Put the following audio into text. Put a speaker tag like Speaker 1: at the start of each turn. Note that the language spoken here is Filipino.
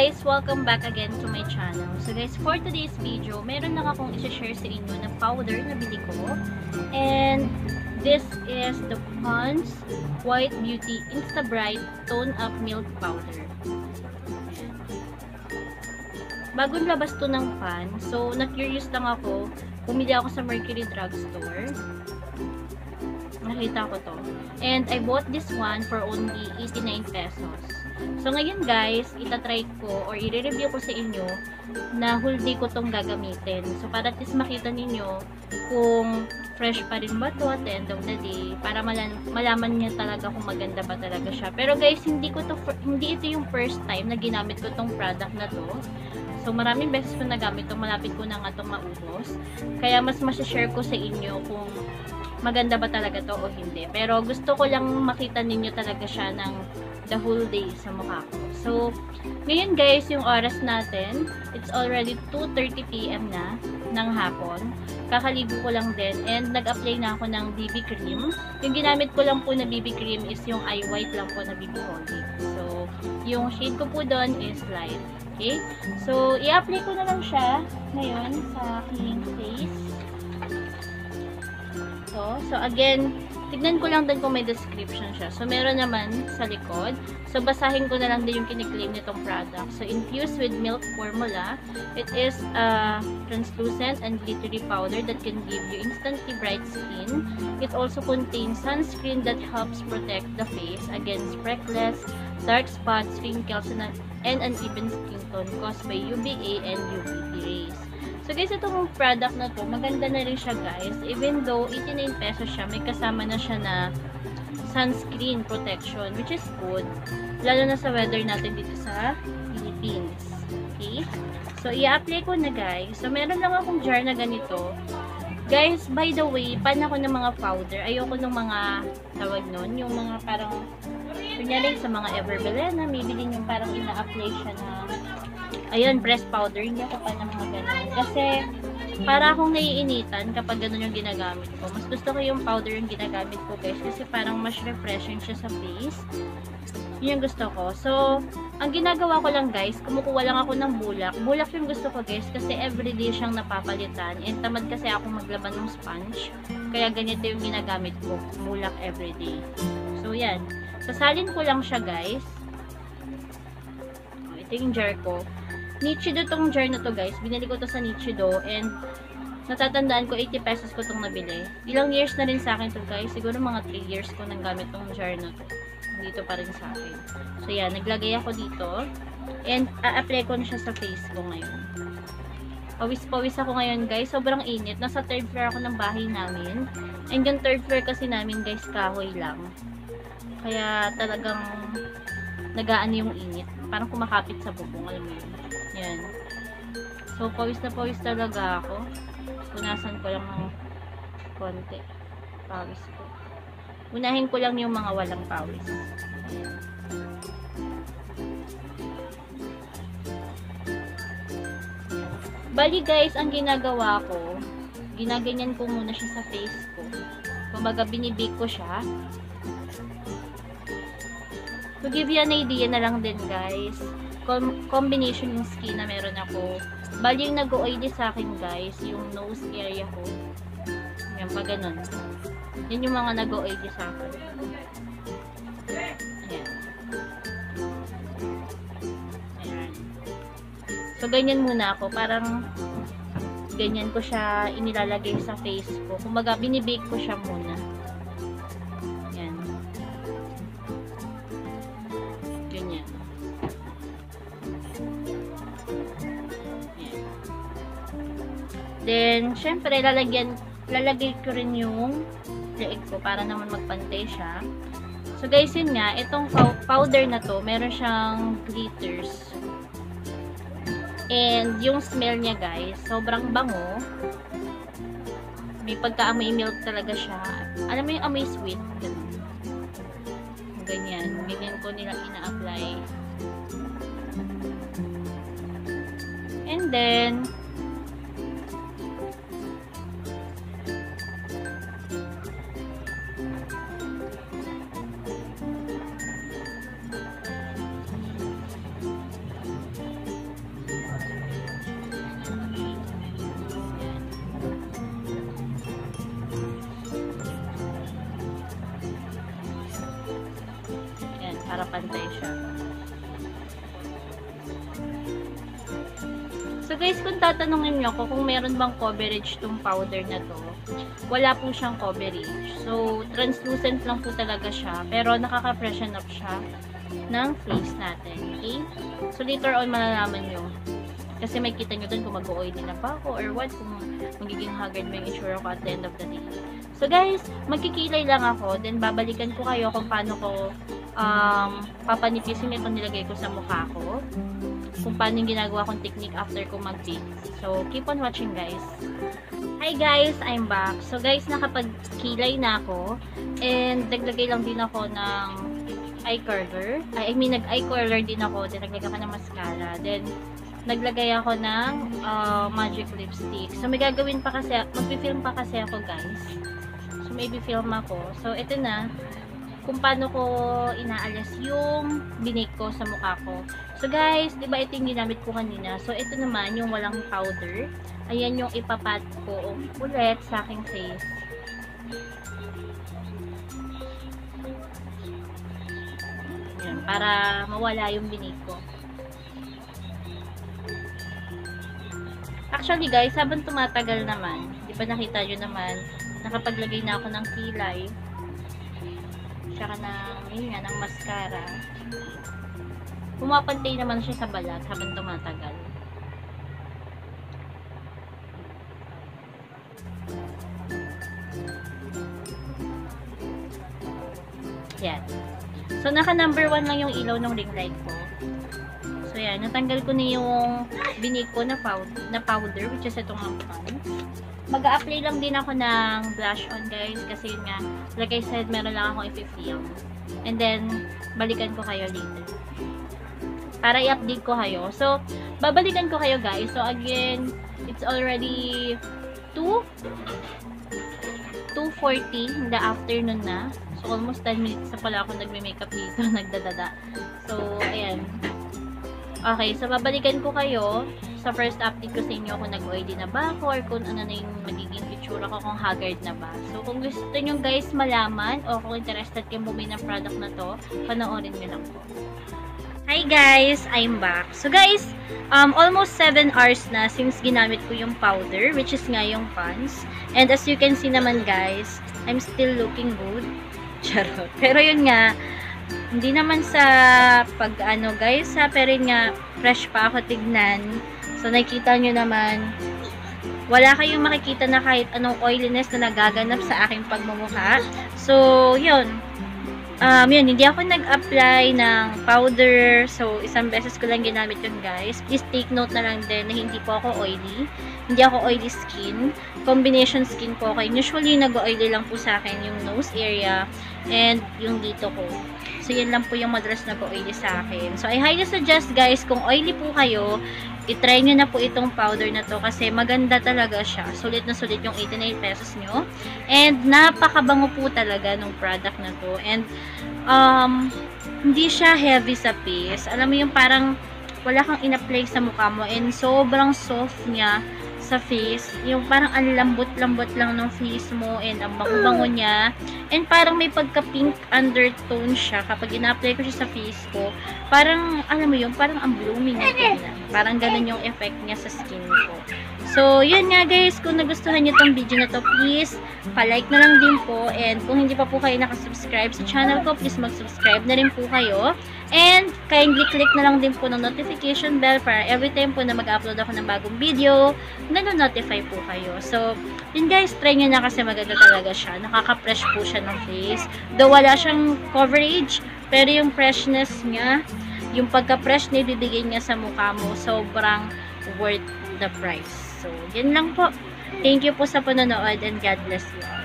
Speaker 1: guys! Welcome back again to my channel. So guys, for today's video, meron lang akong i-share sa inyo na powder na bili ko. And this is the Pond's White Beauty Insta Bright Tone Up Milk Powder. Ayan. Bagong labas to ng pan. So, na-curious lang ako. Pumili ako sa Mercury Drugstore. Nakita ko to. And I bought this one for only 89 pesos. So, ngayon guys, itatry ko or i-review ko sa inyo na whole day ko tong gagamitin. So, para at least makita ninyo kung fresh pa rin ba to at the end of the day. Para malaman niya talaga kung maganda ba talaga siya. Pero guys, hindi ito yung first time na ginamit ko tong product na to. So, maraming beses ko nagamit to. Malapit ko na nga itong maubos. Kaya mas share ko sa inyo kung maganda ba talaga to o hindi. Pero gusto ko lang makita ninyo talaga siya ng the whole day sa mukha ko. So, ngayon guys, yung oras natin, it's already 2:30 PM na ng hapon. Kakaligo ko lang din and nag-apply na ako ng BB cream. Yung ginamit ko lang po na BB cream is yung eye white lang po na BB Holy. So, yung shade ko po doon is light. Okay? So, i-apply ko na lang siya ngayon sa aking face. So again, tignan ko lang din kung may description siya. So, meron naman sa likod. So, basahin ko na lang din yung kiniklaim nitong product. So, infused with milk formula, it is a translucent and glittery powder that can give you instantly bright skin. It also contains sunscreen that helps protect the face against freckles, dark spots, wrinkles, and uneven skin tone caused by UVA and UVB rays. So guys, itong product na to, maganda na rin siya guys. Even though 89 pesos siya, may kasama na siya na sunscreen protection, which is good. Lalo na sa weather natin dito sa Philippines. Okay? So, i-apply ko na guys. So, meron lang akong jar na ganito. Guys, by the way, pan ako ng mga powder. Ayoko ng mga tawag nun. Yung mga parang, kunyari sa mga Everbelena, may bilhin yung parang ina-apply siya na ayun, pressed powder. Hindi ako pa ng mga ganun. Kasi, para akong naiinitan kapag ganun yung ginagamit ko. Mas gusto ko yung powder yung ginagamit ko, guys. Kasi parang mas refreshing siya sa face. Yun yung gusto ko. So, ang ginagawa ko lang, guys, kumukuha lang ako ng bulak. Bulak yung gusto ko, guys, kasi everyday siyang napapalitan. And tamad kasi ako maglaban ng sponge. Kaya ganito yung ginagamit ko. Bulak everyday. So, yan. Sasalin ko lang siya, guys. Ito yung jar ko. Nichido tong jar na to guys. Binili ko to sa Nichido and natatandaan ko 80 pesos ko tong nabili. Ilang years na rin sa akin to guys. Siguro mga 3 years ko nang gamit tong jar na to. Dito pa rin sa akin. So yan, naglagay ako dito and a-apply ko na siya sa face ko ngayon. Pawis-pawis ako ngayon guys. Sobrang init. Nasa 3rd floor ako ng bahay namin. And yung 3rd floor kasi namin guys, kahoy lang. Kaya talagang nagaan yung init. Parang kumakapit sa bubong. Alam mo yun. Yan. So, pawis na pawis talaga ako. Punasan ko lang ng konti. Pawis ko. Unahin ko lang yung mga walang pawis. Ayan. Bali guys, ang ginagawa ko, ginaganyan ko muna siya sa face ko. Kumbaga, binibake ko siya. To give you an idea na lang din guys, combination yung skin na meron ako. Bali yung nag-oily sa akin guys, yung nose area ko. Yan pa ganun. Yan yung mga nag-oily sa akin. Ayan. Ayan. So ganyan muna ako. Parang ganyan ko siya inilalagay sa face ko. Kumbaga binibake ko siya muna. Yan. Ganyan. Then, syempre, lalagay ko rin yung leeg ko para naman magpantay siya. So, guys, yun nga, itong powder na to, meron siyang glitters. And, yung smell niya, guys, sobrang bango. May pagka-amoy milk talaga siya. Alam mo yung amoy sweet? Ganyan. Ganyan ko nilang ina-apply. And then, pantay siya. So guys, kung tatanungin nyo ako kung meron bang coverage tong powder na to, wala po siyang coverage. So, translucent lang po talaga siya, pero nakaka-freshen up siya ng face natin. Okay? So, later on, malalaman nyo. Kasi may kita nyo dun kung mag-oily na pa ako or what, kung magiging haggard ba yung itsura ko at the end of the day. So guys, magkikilay lang ako, then babalikan ko kayo kung paano ko papanipisin itong nilagay ko sa mukha ko. Kung paano yung ginagawa kong technique after ko mag-bake. So, keep on watching guys. Hi guys, I'm back. So guys, nakapagkilay na ako. And naglagay lang din ako ng eye curler. Nag-eye curler din ako. Then naglagay ako ng mascara. Then, naglagay ako ng magic lipstick. So, may gagawin pa kasi, mag-film pa kasi ako guys. So, maybe film ako. So, ito na. Kung paano ko inaalas yung binake ko sa mukha ko. So guys, di ba ito yung ginamit ko kanina? So ito naman yung walang powder. Ayan yung ipapat ko ulit sa aking face. Ayan, para mawala yung binake ko. Actually guys, habang tumatagal naman, di ba nakita nyo naman, nakapaglagay na ako ng kilay. Tsaka ng mascara. Pumapantay naman siya sa balat habang tumatagal. Yan. So, naka number 1 lang yung ilaw ng ring light ko. So, yan. Natanggal ko na yung binake ko na powder, which is itong ang pants. Mag-a-apply lang din ako ng blush on guys kasi yun nga, like I said, meron lang akong i-film. And then, balikan ko kayo later. Para i-update ko kayo. So, babalikan ko kayo guys. So, again, it's already 2:40 in the afternoon na. So, almost 10 minutes na pala ako nagme-makeup dito, nagdadada. So, ayan. Okay, so babalikan ko kayo sa first update ko sa inyo kung nag-oily na ba ako or kung ano na yung magiging picture ko kung haggard na ba. So, kung gusto nyo guys malaman o kung interested kayo bumili ng product na to, panoorin nyo lang po. Hi guys! I'm back. So guys, almost 7 hours na since ginamit ko yung powder, which is nga yung pants. And as you can see naman guys, I'm still looking good. Charot. Pero yun nga, hindi naman sa pag-ano guys ha, pero yun nga, fresh pa ako tignan. So, nakikita nyo naman, wala kayong makikita na kahit anong oiliness na nagaganap sa aking pagmumukha. So, yun. Yun, hindi ako nag-apply ng powder. So, isang beses ko lang ginamit yun guys. Please take note na lang din na hindi po ako oily. Hindi ako oily skin. Combination skin po ako. Usually, nag-oily lang po sa akin yung nose area and yung dito ko. So, yan lang po yung madalas nag-oily sa akin. So, I highly suggest guys, kung oily po kayo, i-try nyo na po itong powder na to kasi maganda talaga siya. Sulit na sulit yung 89 pesos nyo. And napakabango po talaga ng product na to. And hindi siya heavy sa face. Alam mo yung parang wala kang in-apply sa mukha mo and sobrang soft niya sa face. Yung parang ang lambot-lambot lang ng face mo and ang bango-bango niya. And parang may pagka-pink undertone siya kapag ina-apply ko siya sa face ko. Parang, alam mo yun, parang ang blooming niya. Parang ganun yung effect niya sa skin ko. So, yun nga guys, kung nagustuhan niyo tong video na to, please, pa-like na lang din po. And kung hindi pa po kayo nakasubscribe sa channel ko, please mag-subscribe na rin po kayo. And, kindly click na lang din po ng notification bell para every time po na mag-upload ako ng bagong video, nano-notify po kayo. So, yun guys, try nyo na kasi maganda talaga siya. Nakaka-fresh po siya ng face. Though wala siyang coverage, pero yung freshness niya, yung pagka-fresh na ibibigay niya sa mukha mo, sobrang worth the price. So, yun lang po. Thank you po sa panonood and God bless you all.